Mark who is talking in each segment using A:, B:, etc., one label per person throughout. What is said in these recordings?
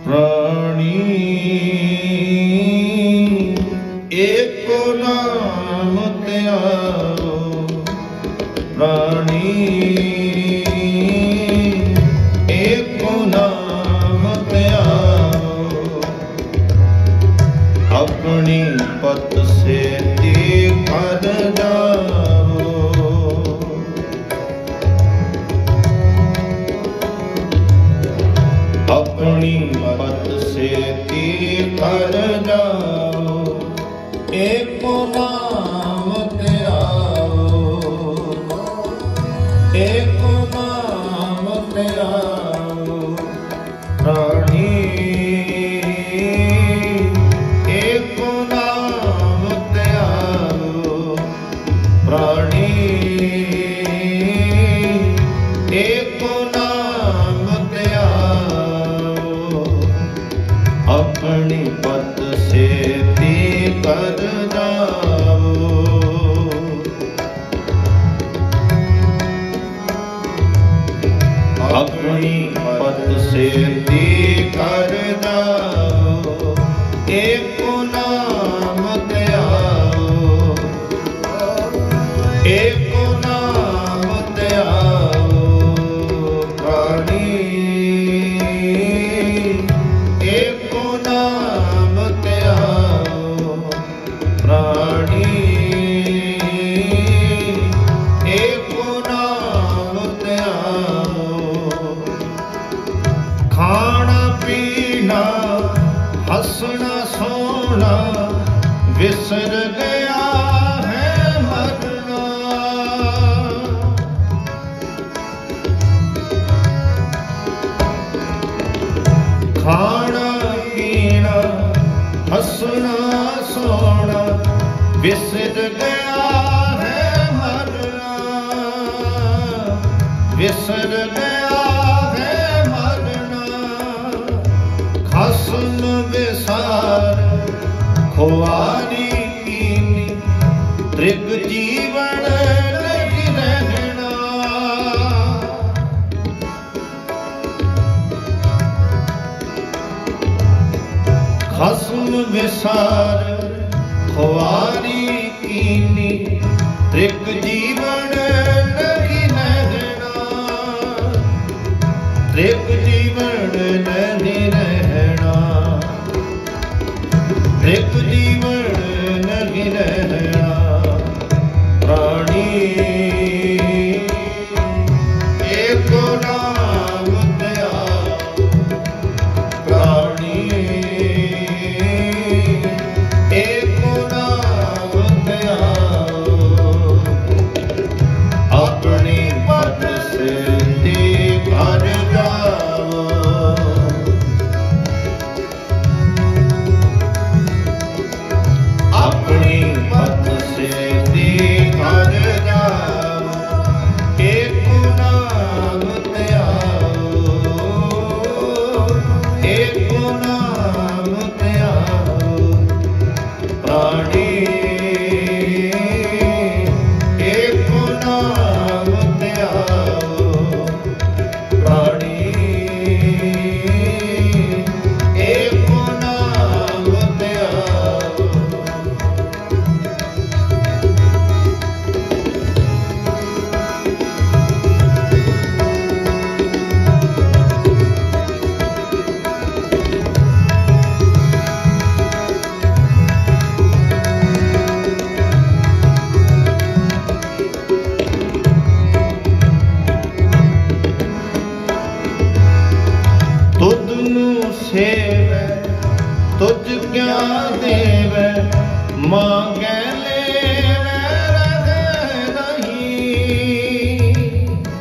A: प्राणी एको नाम त्याओ, प्राणी एको नाम त्याओ, अपनी पत से तीखर जाओ, अपनी पत से तीखर जाओ, एको नाम त्याओ, एको नाम त्याओ, प्राणी एको नाम त्याओ, प्राणी एको नाम त्याओ, अपनी पत से तीखर जाओ, अपनी पत से तीखर जाओ, एको नाम त्याओ, एको नाम त्याओ, प्राणी एको नाम त्याओ, प्राणी एको नाम त्याओ, खाना पीना हंसना सोना विसर गया है मरना, खाना पीना हंसना सोना विसर गया है मरना, विसर गया है मरना, खसम विसार खुआरी कीनी त्रिग जीवन नहीं रहना, खसम विसार खुआरी कीनी त्रिग जीवन नहीं रहना, त्रिग जीवन नहीं रहना, त्रिग जीवन नहीं रहना, प्राणी एको नाम त्याओ, प्राणी एको नाम त्याओ, अपनी पत से तीखर जाओ, अपनी पत से तीखर जाओ, एको नाम त्याओ, एको नाम त्याओ, प्राणी एको नाम त्याओ, प्राणी एको नाम त्याओ, सेवै तुझ क्या देवै, मांगै लेवै रह नहीं,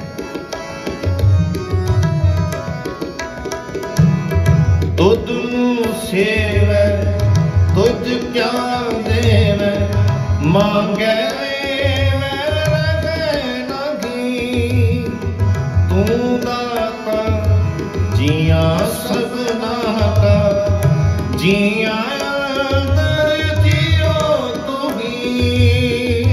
A: तुझ सेवै तुझ क्या देवै, मांगै लेवै रह नहीं, तू दाता जिया सबना का, जिया अंदर जियो तू ही,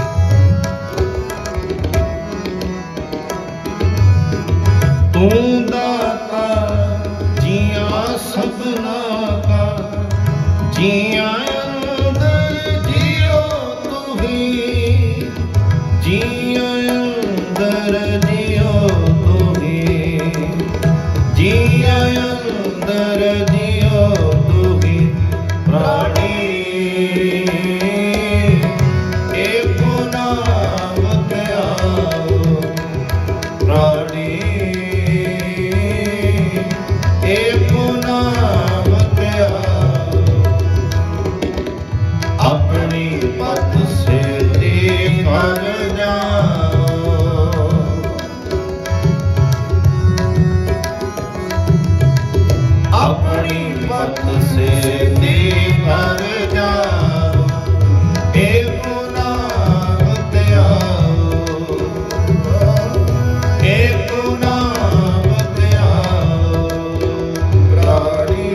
A: तू हथ से दीपर जाओ, एको नाम त्याओ, एको नाम त्याओ प्राणी,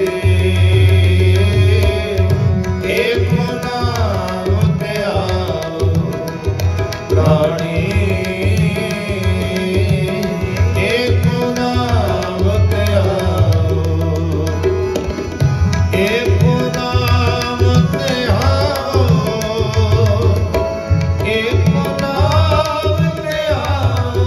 A: एको नाम त्याओ प्राणी, एको नाम त्याओ, एको नाम त्याओ, एको नाम त्याओ,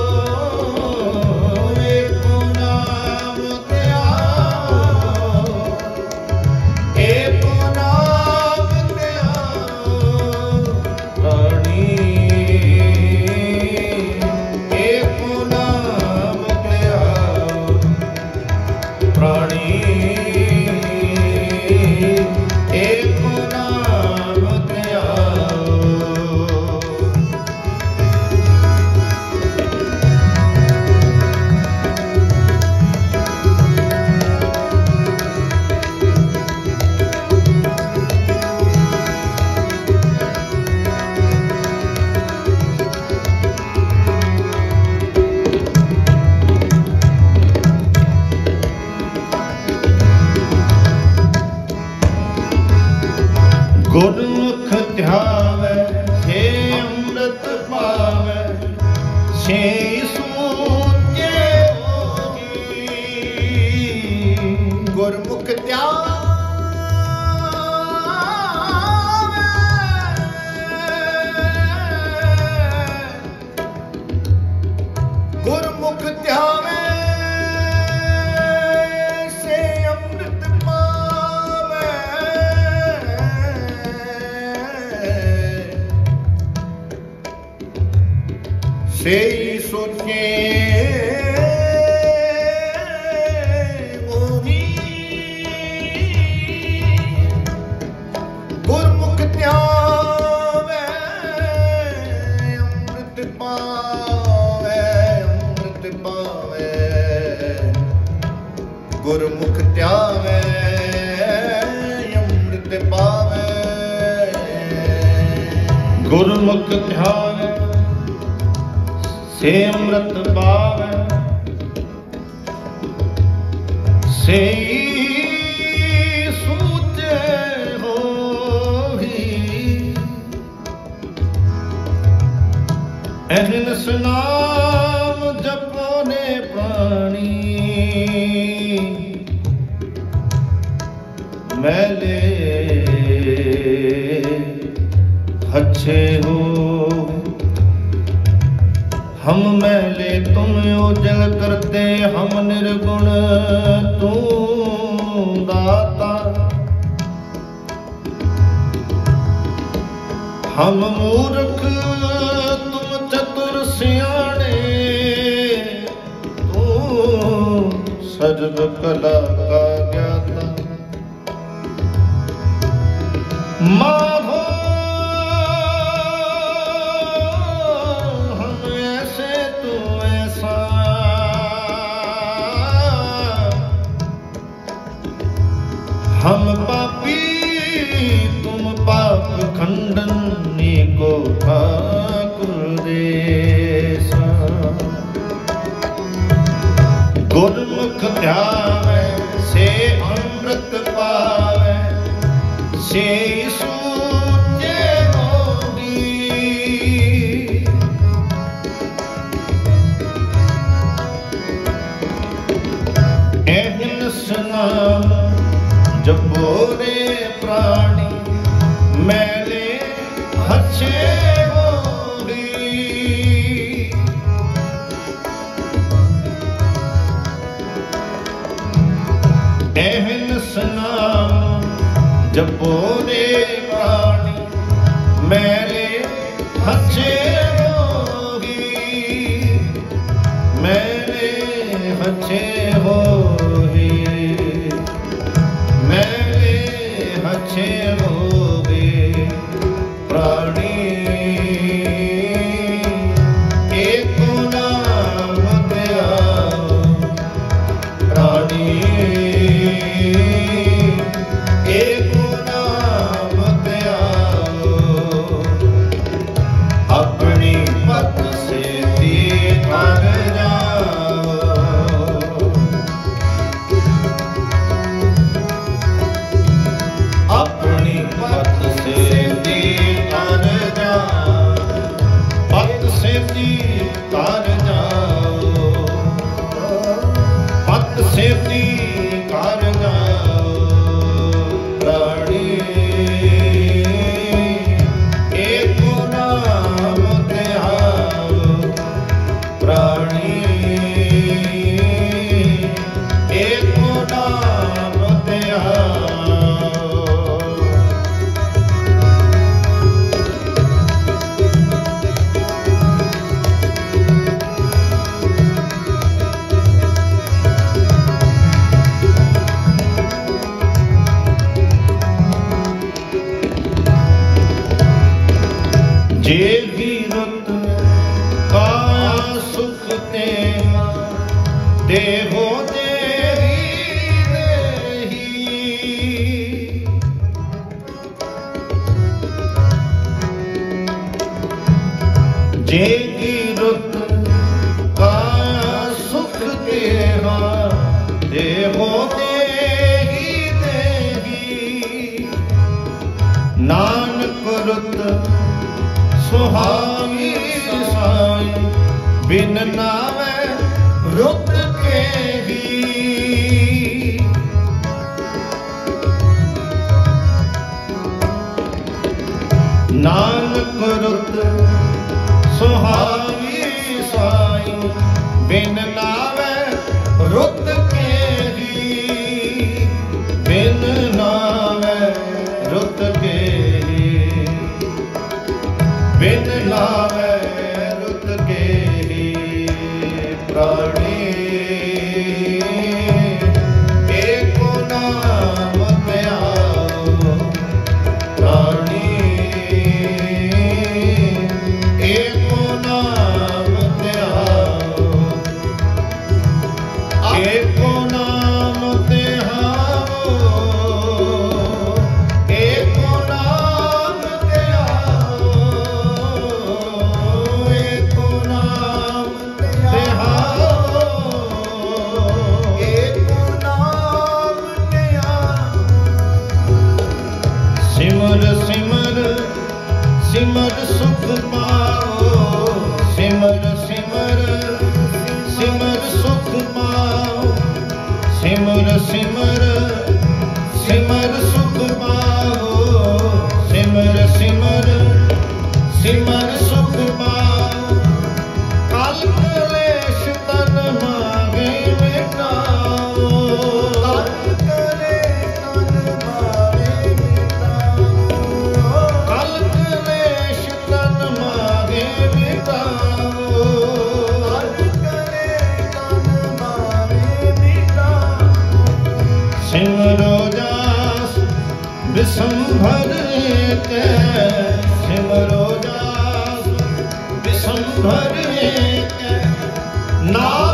A: एको नाम त्याओ, एको नाम त्याओ प्राणी, एको नाम त्याओ प्राणी, एको नाम त्याओ। गुरमुख ध्यावे से अमृत पावे, से सूचे होगी। गुरमुख गुरमुख ध्यावे से अमृत पावे, से सोचे मोही। गुरमुख त्यावे अमृत पावे, अमृत पावे। गुरमुख त्यावे अमृत पावे, गुरमुख ध्यावे से अमृत पावे, से सूचे होही। अहनस नाम जपो ने प्राणी, मैले अच्छे हो। हम मैले तुम उजल करते, हम निर्गुण तू दाता। हम मूर्ख तुम चतुर सियाणे, तू सर्व कला का ज्ञाता। माधो हम पापी तुम पाप खंडन को ठाकुर देसा। गुरमुख ध्यावे से अमृत पावे, से सूचे होगी। अहनस नाम जपो रे प्राणी, मैले अच्छे होगी। अहनस नाम जपो रे प्राणी, मैले अच्छे होगी। मैले अच्छे होगी, अच्छे होगे प्राणी। एको नाम त्याओ प्राणी, देहो देही देही जेगी रुत पाया सुख तेरा देहो देही देही नानक रुत सुहावी साई बिन नावे रुत के ही नानक रुत सुहावी साई बिन नावे रुत के ही बिन नावे रुत के ही बिन नावे रुत के ही प्राणी एको नाम त्याओ प्राणी एको नाम त्याओ एको नाम त्याओ एको नाम त्याओ एको नाम त्याओ एको नाम त्याओ सिमर सिमर सिमर सुख पाओ सिमर सिमर सिमर सुख पाओ सिमर सिमर सिमर सुख पाओ सिमर सिमर सिमर सुख पाओ कल कलेश तन मांगे मिटाओ कल कलेश तन मांगे मिटाओ कल कलेश तन मांगे मिटाओ कल कलेश तन मांगे मिटाओ सिमरो जास विसंभर के सिमरो जास विसंभर के ना